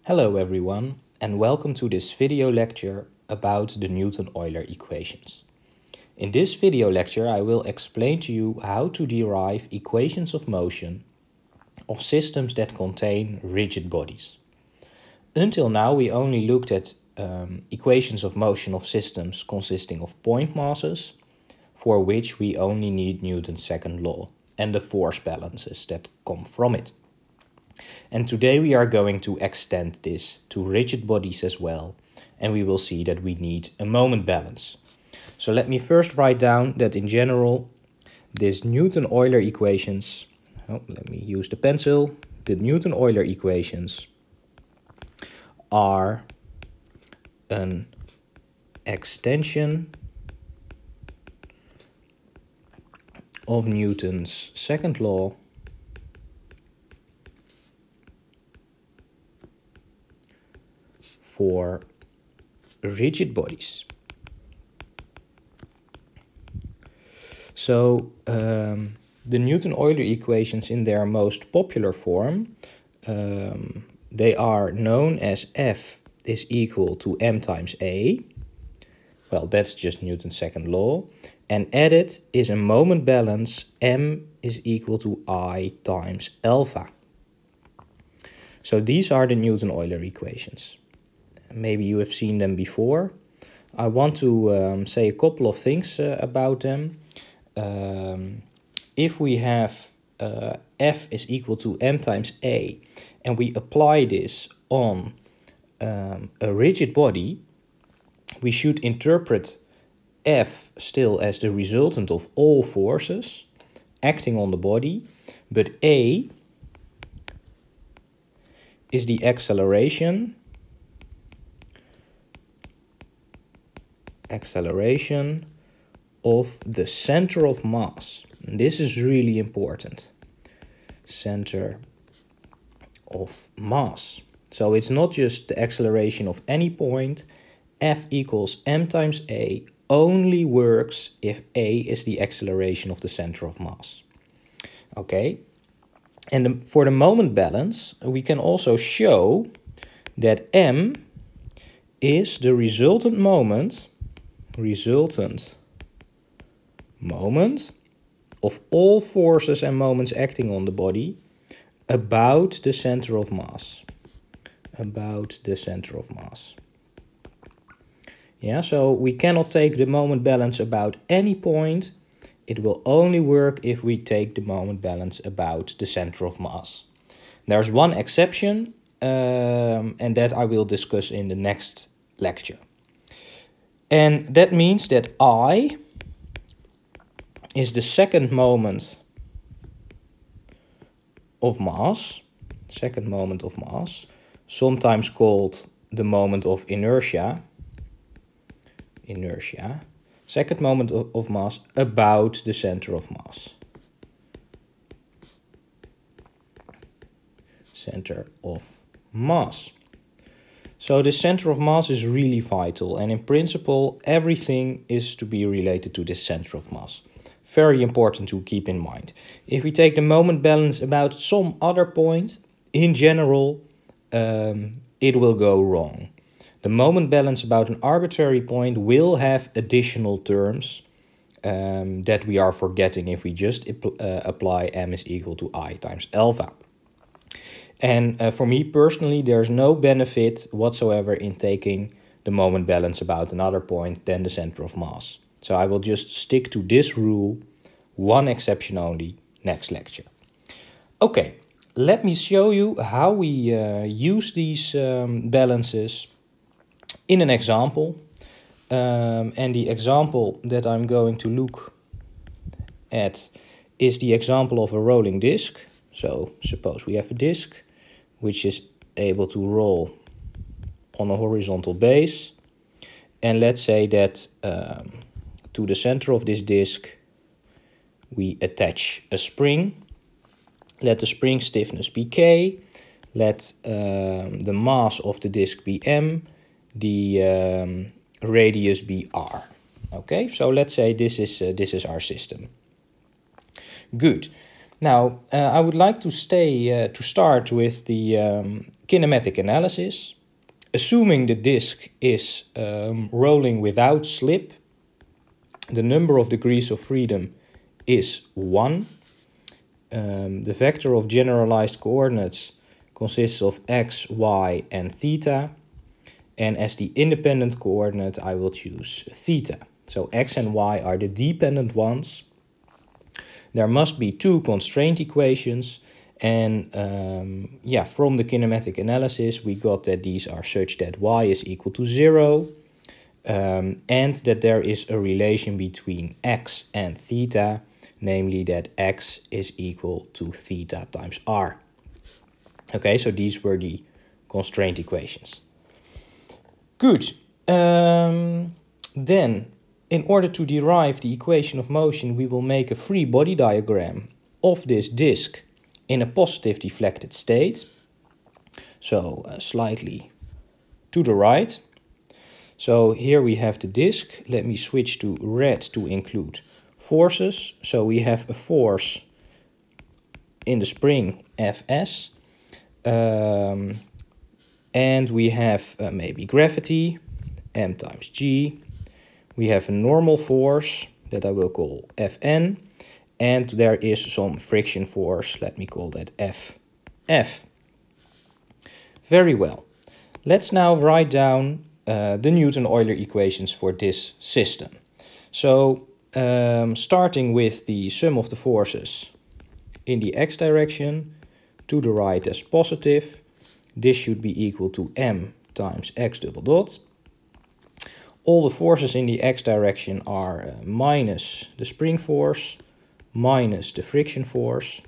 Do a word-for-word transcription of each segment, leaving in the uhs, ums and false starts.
Hello everyone, and welcome to this video lecture about the Newton-Euler equations. In this video lecture I will explain to you how to derive equations of motion of systems that contain rigid bodies. Until now we only looked at um, equations of motion of systems consisting of point masses, for which we only need Newton's second law and the force balances that come from it. And today we are going to extend this to rigid bodies as well, and we will see that we need a moment balance. So let me first write down that in general, these Newton-Euler equations, oh, let me use the pencil, the Newton-Euler equations are an extension of Newton's second law for rigid bodies. So um, the Newton-Euler equations in their most popular form, um, they are known as F is equal to m times a. Well, that's just Newton's second law. And added is a moment balance, m is equal to I times alpha. So these are the Newton-Euler equations. Maybe you have seen them before. I want to um, say a couple of things uh, about them. Um, if we have uh, F is equal to m times a and we apply this on um, a rigid body, we should interpret F still as the resultant of all forces acting on the body, but A is the acceleration acceleration of the center of mass. And this is really important. Center of mass. So it's not just the acceleration of any point. F equals m times a only works if a is the acceleration of the center of mass. Okay. And the, for the moment balance, we can also show that m is the resultant moment resultant moment of all forces and moments acting on the body about the center of mass. About the center of mass. Yeah, so we cannot take the moment balance about any point. It will only work if we take the moment balance about the center of mass. There's one exception, um, and that I will discuss in the next lecture. And that means that I is the second moment of mass, second moment of mass, sometimes called the moment of inertia, inertia, second moment of, of mass about the center of mass. Center of mass. So the center of mass is really vital, and in principle everything is to be related to this center of mass. Very important to keep in mind. If we take the moment balance about some other point, in general um, it will go wrong. The moment balance about an arbitrary point will have additional terms um, that we are forgetting if we just uh, apply m is equal to I times alpha. And uh, for me personally, there's no benefit whatsoever in taking the moment balance about another point than the center of mass. So I will just stick to this rule, one exception only, next lecture. Okay, let me show you how we uh, use these um, balances in an example. Um, and the example that I'm going to look at is the example of a rolling disc. So suppose we have a disc which is able to roll on a horizontal base. And let's say that um, to the center of this disc we attach a spring. Let the spring stiffness be K. Let um, the mass of the disc be M. The um, radius be R. Okay, so let's say this is, uh, this is our system. Good. Now, uh, I would like to stay uh, to start with the um, kinematic analysis. Assuming the disk is um, rolling without slip, the number of degrees of freedom is one. Um, the vector of generalized coordinates consists of x, y, and theta. And as the independent coordinate, I will choose theta. So x and y are the dependent ones. There must be two constraint equations. And um, yeah, from the kinematic analysis, we got that these are such that y is equal to zero. Um, and that there is a relation between x and theta, namely that x is equal to theta times r. Okay, so these were the constraint equations. Good. Um, then, in order to derive the equation of motion, we will make a free body diagram of this disk in a positive deflected state. So, uh, slightly to the right. So here we have the disk. Let me switch to red to include forces. So we have a force in the spring Fs. Um, and we have uh, maybe gravity, m times g. We have a normal force that I will call Fn. And there is some friction force, let me call that Ff. Very well. Let's now write down Uh, the Newton-Euler equations for this system. So, um, starting with the sum of the forces in the x direction, to the right as positive, this should be equal to m times x double dot. All the forces in the x direction are uh, minus the spring force, minus the friction force,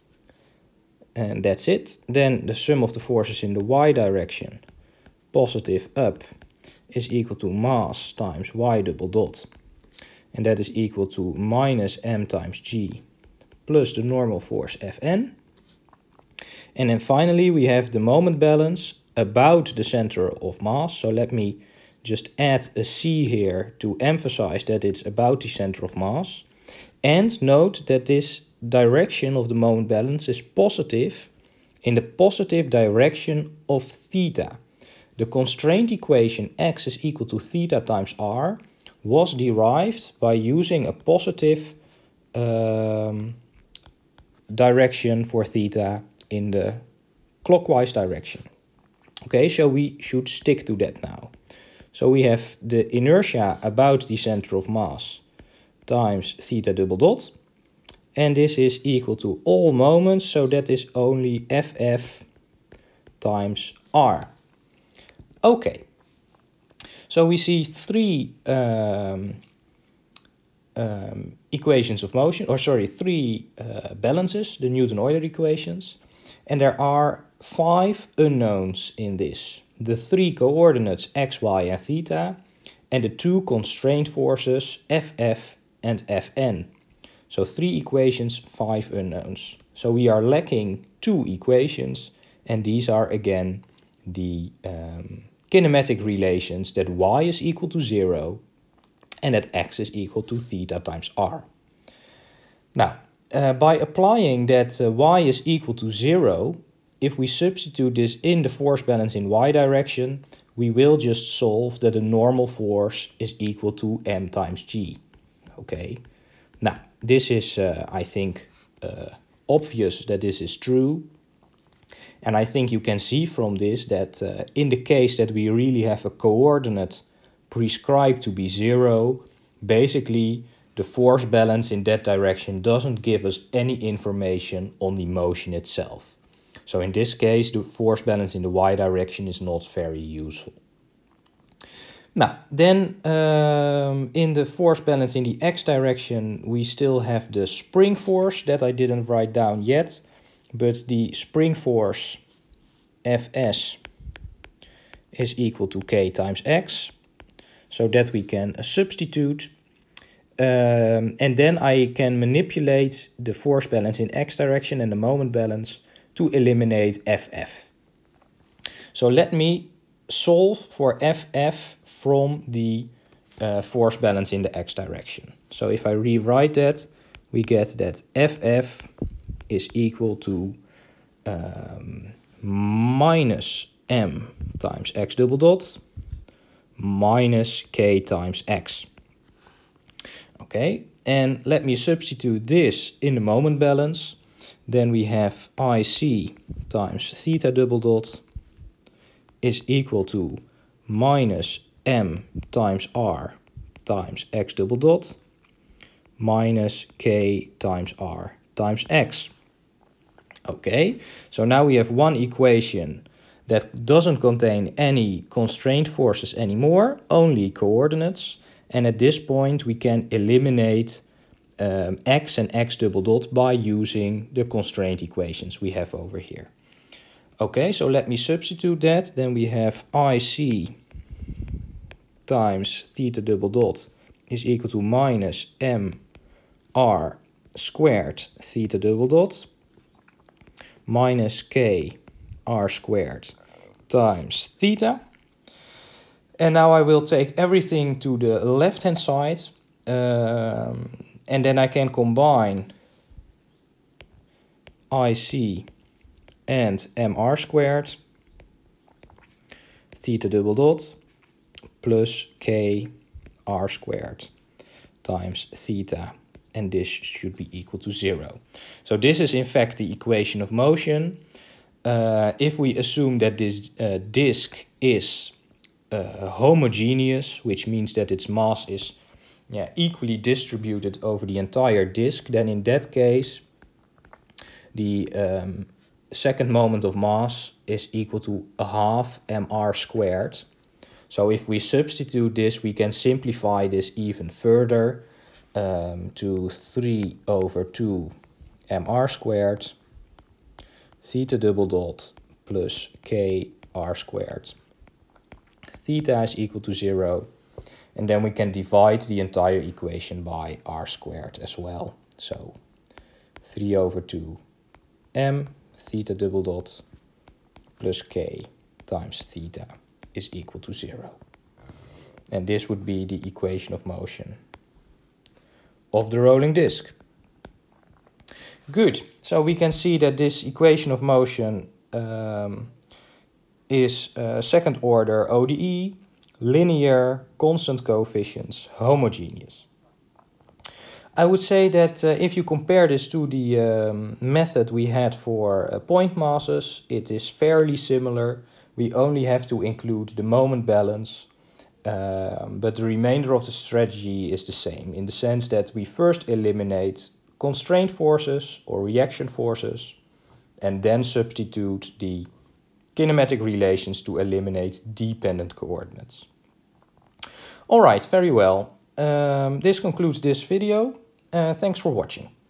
and that's it. Then the sum of the forces in the y direction, positive up, is equal to mass times y double dot, and that is equal to minus m times g plus the normal force Fn. And then finally we have the moment balance about the center of mass. So let me just add a c here to emphasize that it's about the center of mass. And note that this direction of the moment balance is positive in the positive direction of theta. The constraint equation x is equal to theta times r was derived by using a positive um, direction for theta in the clockwise direction. Okay, so we should stick to that now. So we have the inertia about the center of mass times theta double dot. And this is equal to all moments, so that is only Ff times r. Okay, so we see three um, um, equations of motion, or sorry, three uh, balances, the Newton-Euler equations, and there are five unknowns in this. The three coordinates x, y, and theta, and the two constraint forces Ff and Fn. So three equations, five unknowns. So we are lacking two equations, and these are again the um, kinematic relations that y is equal to zero and that x is equal to theta times r. Now, uh, by applying that uh, y is equal to zero, if we substitute this in the force balance in y direction, we will just solve that the normal force is equal to m times g. Okay, now this is, uh, I think, uh, obvious that this is true. And I think you can see from this that uh, in the case that we really have a coordinate prescribed to be zero, basically the force balance in that direction doesn't give us any information on the motion itself. So in this case, the force balance in the y direction is not very useful. Now, then um, in the force balance in the x direction, we still have the spring force that I didn't write down yet. But the spring force Fs is equal to k times x, so that we can uh, substitute. Um, and then I can manipulate the force balance in x direction and the moment balance to eliminate Ff. So let me solve for Ff from the uh, force balance in the x direction. So if I rewrite that, we get that Ff is equal to um, minus m times x double dot minus k times x. Okay, and let me substitute this in the moment balance. Then we have ic times theta double dot is equal to minus m times r times x double dot minus k times r times x. Okay, so now we have one equation that doesn't contain any constraint forces anymore, only coordinates. And at this point we can eliminate um, x and x double dot by using the constraint equations we have over here. Okay, so let me substitute that. Then we have ic times theta double dot is equal to minus m r squared theta double dot minus k r squared times theta. And now I will take everything to the left hand side, um, and then I can combine ic and mr squared theta double dot plus k r squared times theta, and this should be equal to zero. So this is in fact the equation of motion. Uh, if we assume that this uh, disk is uh, homogeneous, which means that its mass is yeah, equally distributed over the entire disk, then in that case the um, second moment of mass is equal to a half mr squared. So if we substitute this, we can simplify this even further um, to three over two mr squared theta double dot plus k r squared. Theta is equal to zero, and then we can divide the entire equation by r squared as well. So three over two m theta double dot plus k times theta is equal to zero. And this would be the equation of motion of the rolling disk. Good, so we can see that this equation of motion um, is uh, second order O D E, linear, constant coefficients, homogeneous. I would say that uh, if you compare this to the um, method we had for uh, point masses, it is fairly similar. We only have to include the moment balance, um, but the remainder of the strategy is the same, in the sense that we first eliminate constraint forces or reaction forces, and then substitute the kinematic relations to eliminate dependent coordinates. All right, very well. Um, this concludes this video. Uh, thanks for watching.